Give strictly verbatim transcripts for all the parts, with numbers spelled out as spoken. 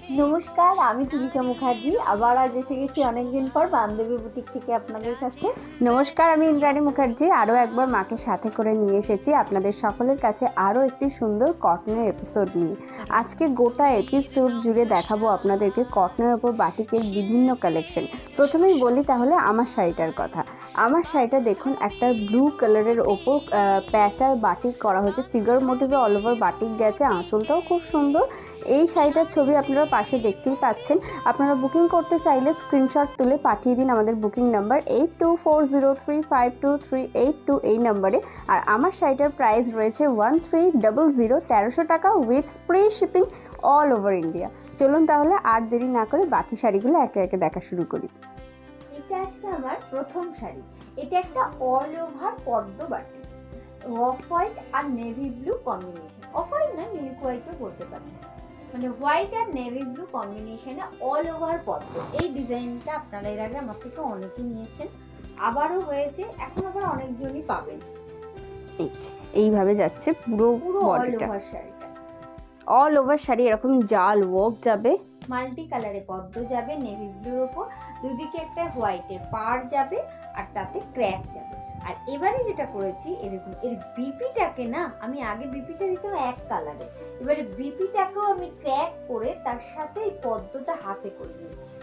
নমস্কার, আমি তুলিকা মুখার্জি। আবার আজ এসে গেছি অনেকদিন পর বান্ধবী বুটিক থেকে আপনাদের কাছে। নমস্কার, আমি ইন্দ্রাণী মুখার্জি। আরও একবার মাকে সাথে করে নিয়ে এসেছি আপনাদের সকলের কাছে আরও একটি সুন্দর কটনের এপিসোড নিয়ে। আজকে গোটা এপিসোড জুড়ে দেখাবো আপনাদেরকে কটনের ওপর বাটিকের বিভিন্ন কালেকশন। প্রথমেই বলি তাহলে আমার শাড়িটার কথা। আমার শাড়িটা দেখুন, একটা ব্লু কালারের ওপর প্যাচার বাটিক করা হয়েছে, ফিগার মোটিভে অল ওভার বাটিক গেছে, আঁচলটাও খুব সুন্দর। এই শাড়িটার ছবি আপনারা পাশে দেখতেই পাচ্ছেন। আপনারা বুকিং করতে চাইলে স্ক্রিনশট তুলে পাঠিয়ে দিন আমাদের booking number eight two four zero three five two three eight two এই নাম্বারে। আর আমার শাড়িটার প্রাইস রয়েছে ওয়ান থ্রি ডাবল জিরো তেরোশো টাকা with free shipping all over India. চলুন তাহলে আর দেরি না করে বাকি শাড়িগুলো একে একে দেখা শুরু করি। এটা আজকে আমার প্রথম শাড়ি। এটা একটা অল ওভার পদ্ম বাটি, অফ হোয়াইট আর navy blue combination. Off white না, মিল্ক হোয়াইটও বলতে পারেন, মানে হোয়াইট আর নেভি ব্লু কম্বিনেশনে অল ওভার পদ্ম। এই ডিজাইনটা আপনারা এর আগে আমার থেকে অনেকেই নিয়েছেন, আবারও হয়েছে, এখন আবার অনেকজনই পাবেন। এইভাবে যাচ্ছে পুরো পুরো অল ওভার শাড়িটা, অল ওভার শাড়ি এরকম জাল ওয়ার্ক যাবে, মাল্টি কালারে পদ্ম যাবে নেভি ব্লুর ওপর, দুদিকে একটা হোয়াইটের পাড় যাবে আর তাতে ক্র্যাক যাবে। আর এবারে যেটা করেছি, এরকম এর বিপিটাকে না, আমি আগে বিপিটা দিতাম এক কালারে, এবারে বিপিটাকেও আমি ক্র্যাক করে তার সাথে এই পদ্মটা হাতে করে দিয়েছি।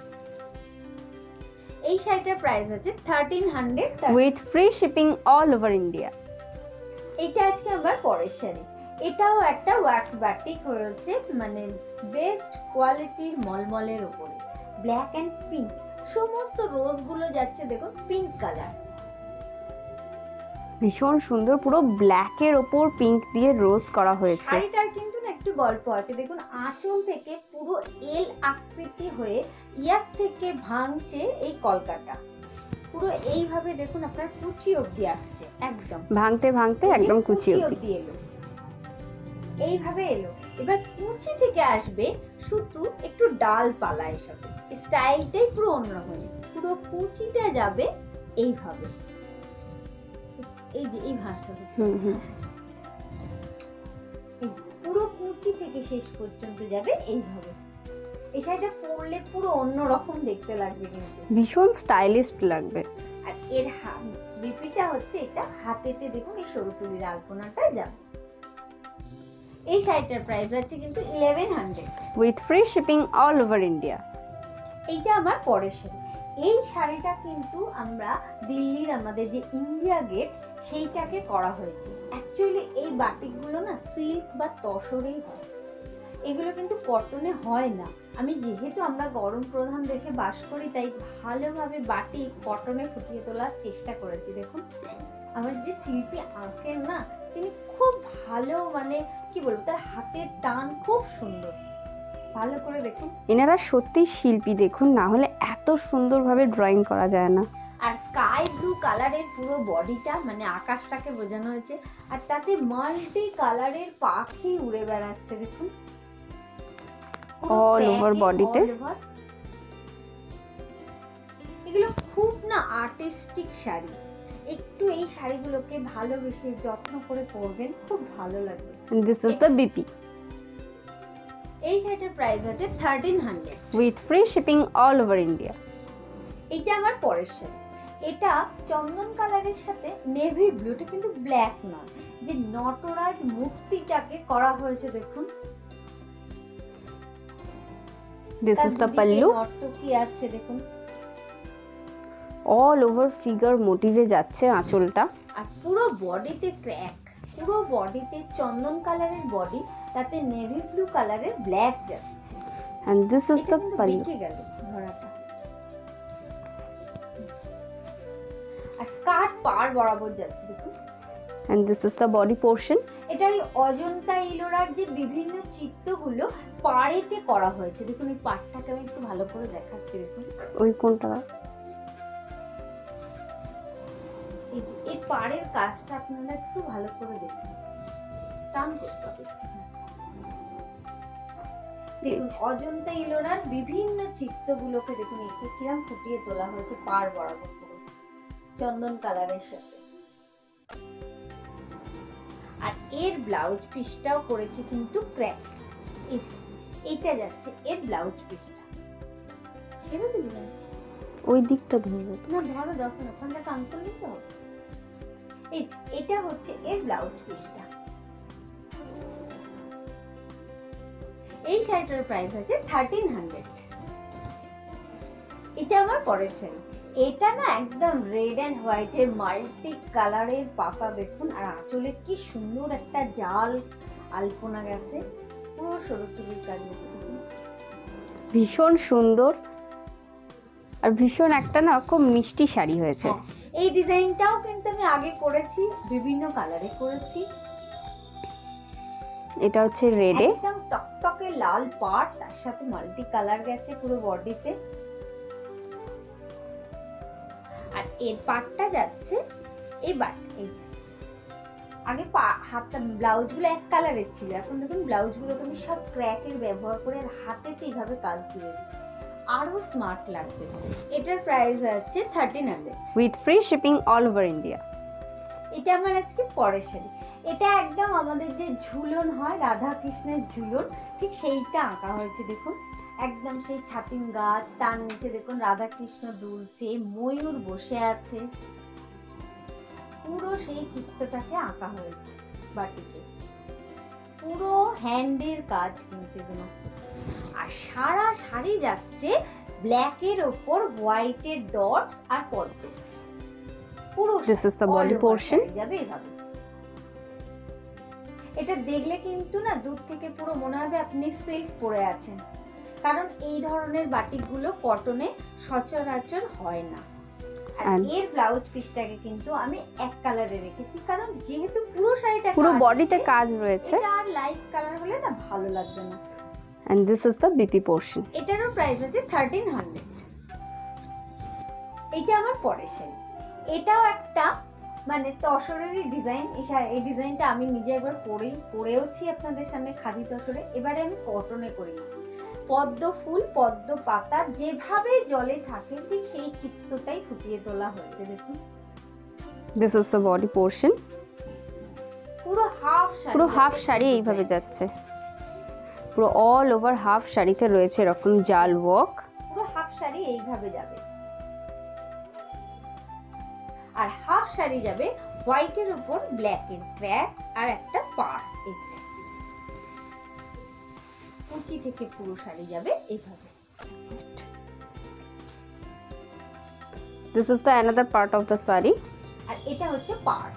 এই শাড়িটার প্রাইস আছে thirteen hundred with free shipping all over India. এটা আজকে আমার পরের শাড়ি। এটাও একটা ওয়াক্স বাটিক হয়েছে, মানে বেস্ট কোয়ালিটির মলমলের উপরে, ব্ল্যাক এন্ড পিঙ্ক, সমস্ত রোজ গুলো যাচ্ছে দেখুন পিঙ্ক কালার, ভীষণ সুন্দর। পুরো ব্ল্যাকের ওপর পিঙ্ক দিয়ে রোজ করা হয়েছে। শাড়িটার কিন্তু না একটু গল্প আছে, দেখুন আঁচল থেকে পুরো এল আকৃতি হয়ে ইয়াক থেকে ভাঙছে এই কলকাতা, পুরো এইভাবে দেখুন আপনার কুচি অবধি আসছে, একদম ভাঙতে ভাঙতে একদম কুচি অবধি এলো, এইভাবে এলো। এবার কুচি থেকে আসবে শুধু একটু ডাল পালা, এসব স্টাইলটাই পুরো অন্যরকম। পুরো কুচিটা যাবে এইভাবে, এই যে এই ভাঁজটা হুম হুম পুরো কুচি থেকে শেষ পর্যন্ত যাবে এইভাবে। এই শাড়িটা পরলে পুরো অন্যরকম দেখতে লাগবে, কিন্তু ভীষণ স্টাইলিশ লাগবে। আর এর বিপিটা হচ্ছে এটা হাতেতে দেখুন এই সরু তুলির আলপনাটা যাবে। এই শাড়িটার প্রাইস আছে কিন্তু eleven hundred with free shipping all over India. এইটা আমার পরের শাড়ি। এই শাড়িটা কিন্তু আমরা দিল্লির আমাদের যে ইন্ডিয়া গেট সেইটাকে করা হয়েছে। অ্যাকচুয়ালি এই বাটিকগুলো না সিল্ক বা তসরেই হয়, এগুলো কিন্তু কটনে হয় না। আমি যেহেতু আমরা গরম প্রধান দেশে বাস করি, তাই ভালোভাবে বাটিক কটনে ফুটিয়ে তোলার চেষ্টা করেছি। দেখুন আমার যে শিল্পী আঁকেন না, তিনি খুব ভালো, মানে কি বলবো, তার হাতের টান খুব সুন্দর, ভালো করে দেখুন। এনারা সত্যি শিল্পী, দেখুন, না হলে এত সুন্দরভাবে ড্রয়িং করা যায় না। আর স্কাই ব্লু কালারের পুরো বডিটা, মানে আকাশটাকে বোঝানো হয়েছে, আর তাতে মাল্টি কালারের পাখি উড়ে বেড়াচ্ছে, দেখুন অল ওভার বডিতে। এগুলো খুব না আর্টিস্টিক শাড়ি, একটু এই শাড়িগুলোকে ভালোবেসে যত্ন করে পরবেন, খুব ভালো লাগবে। This is the BP. এই শাড়িটার প্রাইস আছে thirteen hundred with free shipping all over India. এটা আমার পরের শাড়ি। এটা চন্দন কালারের সাথে নেভি ব্লু, এটা কিন্তু ব্ল্যাক নয়, যে নটরাজ মূর্তিটাকে করা হয়েছে দেখুন। This is the pallu. নর্তকী আছে দেখুন, অল ওভার ফিগার মোটিভে যাচ্ছে আঁচলটা, আর পুরো বডিতে ক্র্যাক, পুরো বডিতে চন্দন কালারের বডি, তাতে নেভি ব্লু কালারের ব্ল্যাক যাচ্ছে। and this is the pallu. বেঁকে গেল ধরাটা, আর স্কার্ট পার বরাবর যাচ্ছে দেখুন, and this is the body portion. এটা এই অজন্তা ইলোরার যে বিভিন্ন চিত্রগুলো পাড়েতে করা হয়েছে, দেখুন এই পাড়টাকে আমি একটু ভালো করে দেখাচ্ছি, দেখুন ওই কোনটা, এই যে এই পাড়ের কাজটা আপনারা একটু ভালো করে দেখুন, টান করতে হবে। দেখুন অজন্তা ইলোরার বিভিন্ন চিত্রগুলোকে দেখুন একে কিরম ফুটিয়ে তোলা হয়েছে পাড় বরাবর পুরো চন্দন কালারের সাথে। আর এর ব্লাউজ পিসটাও করেছে কিন্তু ক্র্যাক, এটা যাচ্ছে এর ব্লাউজ পিসটা। ছেড়ে দিবি না, ওই দিকটা ধরবো না ধরো যখন ওখানটা কাম করলি তো। এই এটা হচ্ছে এর ব্লাউজ পিসটা। এই শাড়িটার প্রাইস আছে থার্টিন হান্ড্রেড। এটা আমার পরের শাড়ি। এটা না একদম রেড এন্ড হোয়াইট এর মাল্টি কালারের পাতা দেখুন, আর আঁচলে কি সুন্দর একটা জাল আলপনা গেছে, পুরো সরুতুলির কাজ গেছে দেখুন, ভীষণ সুন্দর আর ভীষণ একটা না খুব মিষ্টি শাড়ি হয়েছে। হ্যাঁ, এই ডিজাইনটাও কিন্তু আমি আগে করেছি, বিভিন্ন কালারে করেছি। এটা হচ্ছে রেডে, একদম টকটকে লাল পাড়, তার সাথে মাল্টি কালার গেছে পুরো বডিতে। আর এর পাটটা যাচ্ছে এই বাট, এই যে আগে হাতটা ব্লাউজ গুলো এক কালারের ছিল, এখন দেখুন ব্লাউজ গুলো তুমি সব ক্র্যাকের ব্যবহার করে হাতেতে এইভাবে কাজ দিয়েছি, আরো স্মার্ট লাগবে। এটার প্রাইস আছে thirteen hundred with free shipping all over India. এটা আমার আজকে পরের শাড়ি। এটা একদম আমাদের যে ঝুলন হয়, রাধা কৃষ্ণের ঝুলন, ঠিক সেইটা আঁকা হয়েছে দেখুন, একদম সেই ছাতিম গাছ, তার নিচে দেখুন রাধা কৃষ্ণ দুলছে, ময়ূর বসে আছে, পুরো সেই চিত্রটাকে আঁকা হয়েছে বাটিতে, পুরো হ্যান্ডের কাজ কিন্তু এগুলো। আর সারা শাড়ি যাচ্ছে ব্ল্যাকের ওপর হোয়াইটের ডটস আর পদ্ম, পুরো This is the body portion. যাবে এভাবে। এটা দেখলে কিন্তু না দূর থেকে পুরো মনে হবে আপনি সিল্ক পরে আছেন, কারণ এই ধরনের বাটিকগুলো কটনে সচরাচর হয় না। আর And- এর ব্লাউজ পিসটাকে কিন্তু আমি এক কালারে রেখেছি, কারণ যেহেতু পুরো শাড়িটা পুরো কাজ বডিতে আছে, কাজ রয়েছে। এটা আর লাইট কালার হলে না ভালো লাগবে না। And this is the BP portion. এটারও প্রাইস আছে থার্টিন হান্ড্রেড। এটা আমার পরের শাড়ি। এটাও একটা মানে তসরেরই ডিজাইন। এই ডিজাইনটা আমি নিজে একবার পরেই পরেওছি আপনাদের সামনে খাদি তসরে, এবারে আমি কটনে করেছি। পদ্ম ফুল, পদ্ম পাতা যেভাবে জলে থাকে ঠিক সেই চিত্রটাই ফুটিয়ে তোলা হয়েছে দেখুন। This is the body portion. পুরো হাফ শাড়ি, পুরো হাফ শাড়ি এইভাবে যাচ্ছে, পুরো অল ওভার হাফ শাড়িতে রয়েছে এরকম জাল ওয়ার্ক। পুরো হাফ শাড়ি এইভাবে যাবে, আর হাফ শাড়ি যাবে হোয়াইটের উপর ব্ল্যাকের ক্র্যাক আর একটা পাড়। কুচি থেকে পুরো শাড়ি যাবে এইভাবে। This is the another part of the saree. আর এটা হচ্ছে পাড়,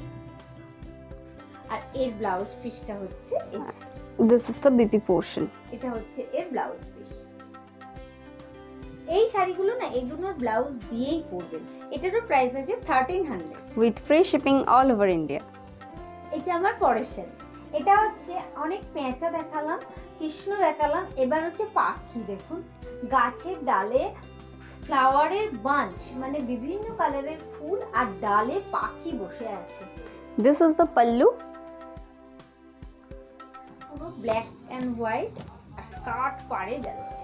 আর এর ব্লাউজ পিসটা হচ্ছে এই যে। This is the BP portion. এটা হচ্ছে এর ব্লাউজ পিস। এই শাড়িগুলো না এগুলোর ব্লাউজ দিয়েই পরবেন। এটারও প্রাইস আছে thirteen hundred With free shipping all over India. এটা আমার পরের শাড়ি। এটা হচ্ছে অনেক পেঁচা দেখালাম, কৃষ্ণ দেখালাম, এবার হচ্ছে পাখি দেখুন, গাছের ডালে ফ্লাওয়ারের বাঞ্চ, মানে বিভিন্ন কালারের ফুল আর ডালে পাখি বসে আছে। This is the pallu. পুরো ব্ল্যাক এন্ড হোয়াইট, আর স্কার্ট পাড়ে যাচ্ছে।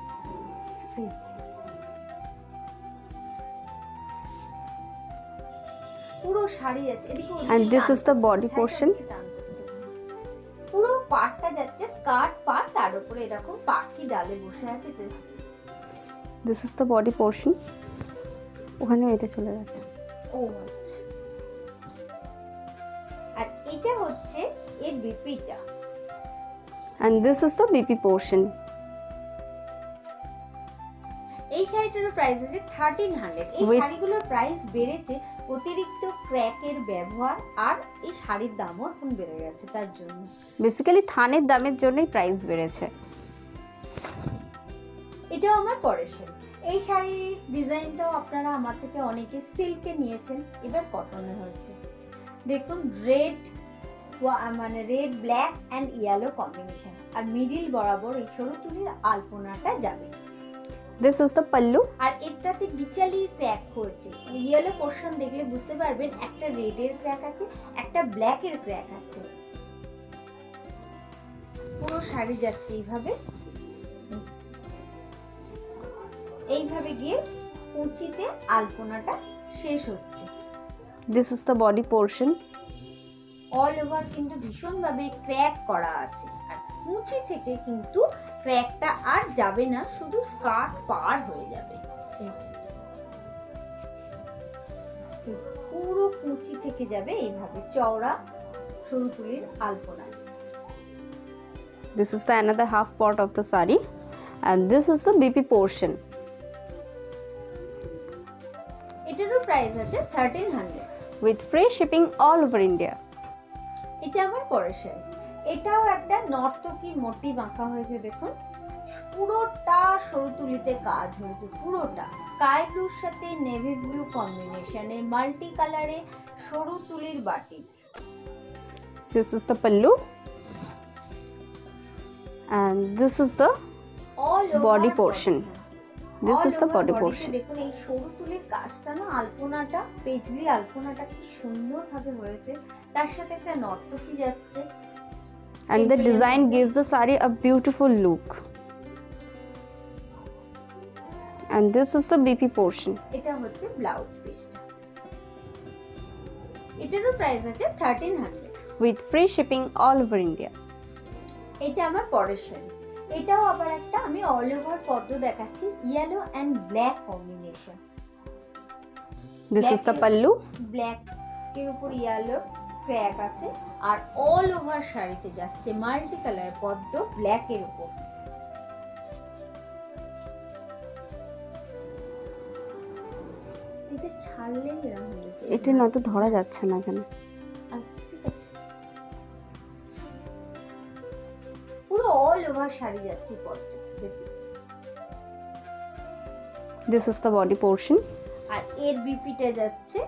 পুরো শাড়ি যাচ্ছে এদিকে ওদিকে And this টান is the করতে, body শাড়িটা portion. ওদিকে টান করতে। পুরো পাড়টা যাচ্ছে স্কার্ট পাড়, তার উপরে এরকম পাখি ডালে বসে আছে। This is the body portion. ওখানে এটা চলে যাচ্ছে। ও আচ্ছা। আর এটা হচ্ছে এর বিপিটা। And this is the BP portion. এই শাড়িটার প্রাইস আছে থার্টিন হান্ড্রেড। এই With- শাড়িগুলোর প্রাইস বেড়েছে অতিরিক্ত ক্র্যাকের ব্যবহার, আর এই শাড়ির দামও এখন বেড়ে গেছে তার জন্য। বেসিক্যালি থানের দামের জন্যই প্রাইস বেড়েছে। এটাও আমার পরের শাড়ি। এই শাড়ির ডিজাইনটাও আপনারা আমার থেকে অনেকে সিল্কে নিয়েছেন, এবার কটনে হয়েছে। দেখুন রেড, মানে red black and yellow combination, আর মিডিল বরাবর এই সরু তুলির আলপনাটা যাবে। This is the pallu. আর এটাতে বিচালি ক্র্যাক হয়েছে, ইয়েলো পোর্শন দেখলে বুঝতে পারবেন একটা রেডের ক্র্যাক আছে, একটা ব্ল্যাকের ক্র্যাক আছে। পুরো শাড়ি যাচ্ছে এইভাবে, এইভাবে গিয়ে কুচিতে আলপনাটা শেষ হচ্ছে। This is the body portion. All over কিন্তু ভীষণ ভাবে ক্র্যাক করা আছে, আর কুচি থেকে কিন্তু ক্র্যাকটা আর যাবে না, শুধু স্কার্ট পার হয়ে যাবে। পুরো কুচি থেকে যাবে এইভাবে চওড়া সরু তুলির আলপনা। This is the another half part of the sari, and this is the B P portion. এটারও প্রাইস আছে thirteen hundred with free shipping all over India. এটা আমার পরের শাড়ি। এটাও একটা নর্তকী মোটিভ আঁকা হয়েছে, দেখুন পুরোটা সরু তুলিতে কাজ হয়েছে, পুরোটা স্কাই ব্লুর সাথে নেভি ব্লু কম্বিনেশনে মাল্টি কালারে সরু তুলির batik. This is the pallu, and this is the all body portion. This is the body portion. দেখুন এই সরু তুলির কাজটা না, আলপনাটা পেজলি আলপনাটা কি সুন্দর ভাবে হয়েছে, তার সাথে একটা নর্তকী যাচ্ছে, And the design gives the sari a beautiful look. And this is the B P portion. এটা হচ্ছে ব্লাউজ পিসটা। এটারও প্রাইস আছে thirteen hundred with free shipping all over India. এটা আমার পরের শাড়ি। এটাও আবার একটা আমি অল ওভার পদ্ম দেখাচ্ছি, yellow and black combination. This is the pallu. Black এর উপর ইয়েলো ক্র্যাক আছে, আর অল ওভার শাড়িতে যাচ্ছে মাল্টি কালার পদ্ম ব্ল্যাক এর উপর। এটা ছাড়লে এরকম হয়ে যায়, এটা না তো ধরা যাচ্ছে না কেন? আচ্ছা ঠিক আছে, পুরো অল ওভার শাড়ি যাচ্ছে পদ্ম, দেখুন। This is the body portion. আর এর বিপিটা যাচ্ছে,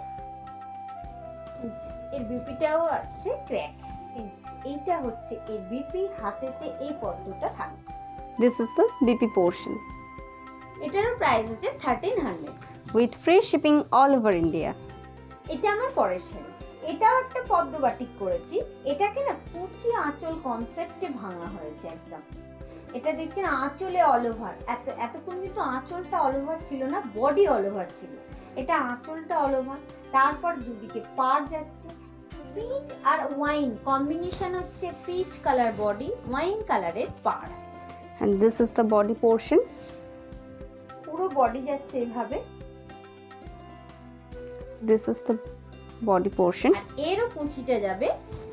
এর বিপিটাও আছে ক্র্যাক। এইটা হচ্ছে এর বিপি, হাতেতে এই পদ্মটা থাকবে। This is the B P portion এটারও প্রাইস আছে thirteen hundred with free shipping all over India. এটা আমার পরের শাড়ি। এটাও একটা পদ্ম বাটিক করেছি, এটাকে না কুচি আঁচল কনসেপ্টে ভাঙা হয়েছে একদম। এটা দেখছেন আঁচলে অল ওভার, এত এতক্ষণ কিন্তু আঁচলটা অল ওভার ছিল না, বডি অল ওভার ছিল। এটা আঁচলটা অল ওভার, তারপর দুদিকে পাড় যাচ্ছে পিচ আর ওয়াইন কম্বিনেশন, হচ্ছে পিচ কালার বডি, ওয়াইন কালারের পাড়। And this is the body portion. পুরো বডি যাচ্ছে এভাবে। This is the body portion. আর এরও কুচিটা যাবে।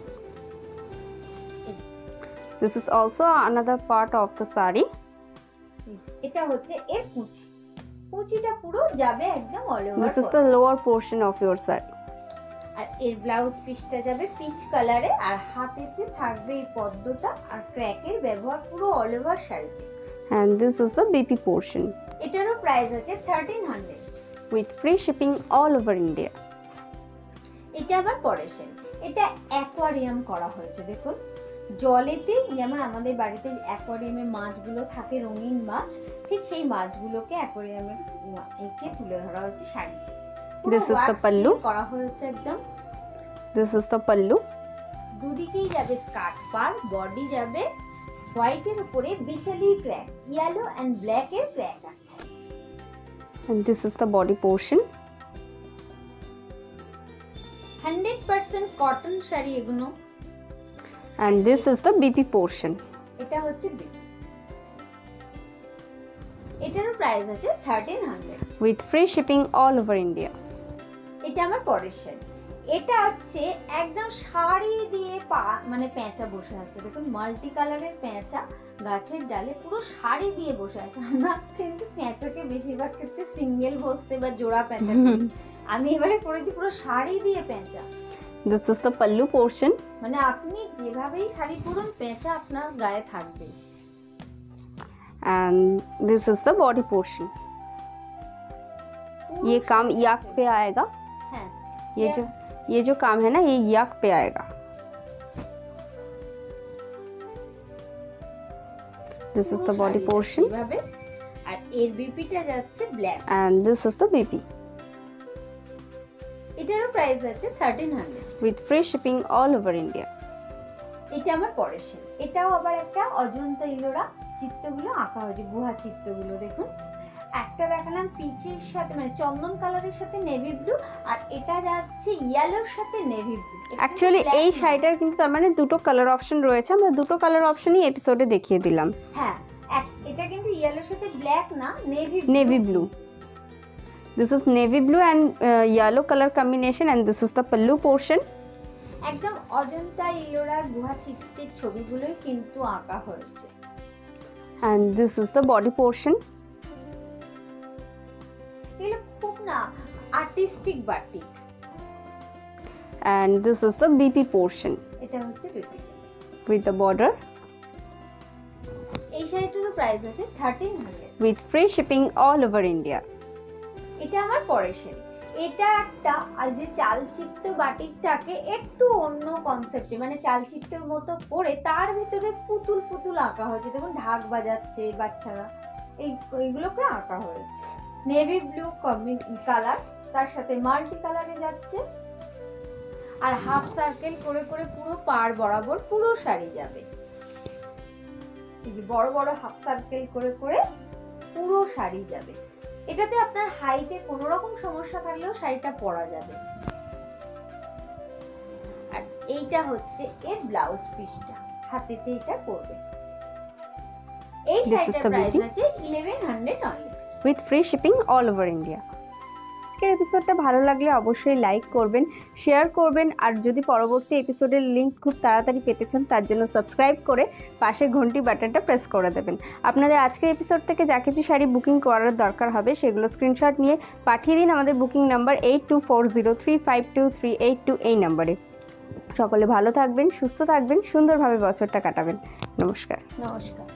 This is also another part of the sari. এটা হচ্ছে এর কুচি, কুচিটা পুরো যাবে একদম all over. This is the lower portion of your sari. আর এর ব্লাউজ পিসটা যাবে পিচ কালারে, আর হাতেতে থাকবে এই পদ্মটা আর ক্র্যাকের ব্যবহার পুরো অল ওভার শাড়িতে। And this is the B P portion এটারও প্রাইস আছে thirteen hundred with free shipping all over India. এটা আবার পরের শাড়ি। এটা অ্যাকোয়ারিয়াম করা হয়েছে, দেখুন জলেতে, যেমন আমাদের বাড়িতে অ্যাকোয়ারিয়ামে মাছগুলো থাকে রঙিন মাছ, ঠিক সেই মাছগুলোকে অ্যাকোয়ারিয়ামে এঁকে তুলে ধরা হয়েছে শাড়িতে। This is the pallu. করা হয়েছে একদম। This is the pallu. দুদিকেই যাবে স্কার্ট পার, বডি যাবে হোয়াইটের উপরে বিচলি ক্র্যাক, ইয়েলো এন্ড ব্ল্যাক এর ক্র্যাক আছে। And this is the body portion. Hundred percent cotton শাড়ি এগুলো। And this is the B P portion. এটা হচ্ছে বিট। এটারও প্রাইস আছে thirteen hundred with free shipping all over India. এটা আমার পরের শাড়ি। এটা হচ্ছে একদম শাড়ি দিয়ে পা মানে পেঁচা বসে আছে, দেখুন মাল্টি কালারের পেঁচা গাছের ডালে পুরো শাড়ি দিয়ে বসে আছে। আমরা কিন্তু পেঁচাকে বেশিরভাগ ক্ষেত্রে সিঙ্গেল বসতে বা জোড়া পেঁচা করি, আমি এবারে করেছি পুরো শাড়ি দিয়ে পেঁচা। This is the pallu portion. মানে আপনি যেভাবেই শাড়ি পরুন পেঁচা আপনার গায়ে থাকবে। And this is the body portion. ये काम याक पे आएगा। হ্যাঁ, ये जो ये जो काम है ना ये याक पे आएगा। This is the body portion. এইভাবে। আর এর বিপিটা যাচ্ছে black. And this is the B P এটারও প্রাইস আছে thirteen hundred with free shipping all over India. এটা আমার পরের শাড়ি। এটাও আবার একটা অজন্তা ইলোরা চিত্রগুলো আঁকা হয়েছে, গুহা চিত্রগুলো দেখুন। একটা দেখালাম পিচের সাথে মানে চন্দন কালারের সাথে নেভি ব্লু, আর এটা যাচ্ছে ইয়েলোর সাথে নেভি ব্লু। অ্যাকচুয়ালি এই শাড়িটার কিন্তু তার মানে দুটো কালার অপশন রয়েছে, আমরা দুটো কালার অপশনই এপিসোডে দেখিয়ে দিলাম। হ্যাঁ, এটা কিন্তু ইয়েলোর সাথে ব্ল্যাক না, navy navy blue. This is navy blue and uh, yellow color combination, and this is the pallu portion. একদম অজন্তা ইলোরার গুহা চিত্রের ছবিগুলোই কিন্তু আঁকা হয়েছে। And this is the body portion. এগুলো খুব না artistic batik. And this is the B P portion. এটা হচ্ছে বিপি with the border. এই শাড়িটার প্রাইস আছে thirteen hundred with free shipping all over India. এটা আমার পরের শাড়ি। এটা একটা আর যে চালচিত্র বাটিকটাকে একটু অন্য কনসেপ্টে মানে চালচিত্রের মতো করে তার ভিতরে পুতুল পুতুল আঁকা হয়েছে। দেখুন ঢাক বাজাচ্ছে বাচ্চারা, এই এইগুলোকে আঁকা হয়েছে। নেভি ব্লু কালার, তার সাথে মাল্টি কালারে যাচ্ছে, আর হাফ সার্কেল করে করে পুরো পাড় বরাবর পুরো শাড়ি যাবে। এই যে বড় বড় হাফ সার্কেল করে করে পুরো শাড়ি যাবে। এটাতে আপনার হাইটে কোনো রকম সমস্যা থাকলেও শাড়িটা পরা যাবে। আর এইটা হচ্ছে এর ব্লাউজ পিসটা, হাতেতে এটা পরবে। এই শাড়িটার প্রাইস আছে eleven hundred only with free shipping all over India. আজকের এপিসোডটা ভালো লাগলে অবশ্যই লাইক করবেন, শেয়ার করবেন, আর যদি পরবর্তী এপিসোডের লিংক খুব তাড়াতাড়ি পেতে চান তার জন্য সাবস্ক্রাইব করে পাশে ঘন্টি বাটনটা প্রেস করে দেবেন। আপনাদের আজকের এপিসোড থেকে যা কিছু শাড়ি বুকিং করার দরকার হবে সেগুলো স্ক্রিনশট নিয়ে পাঠিয়ে দিন আমাদের booking number eight two four zero three five two three eight two এই নাম্বারে। সকলে ভালো থাকবেন, সুস্থ থাকবেন, সুন্দরভাবে বছরটা কাটাবেন। নমস্কার। নমস্কার।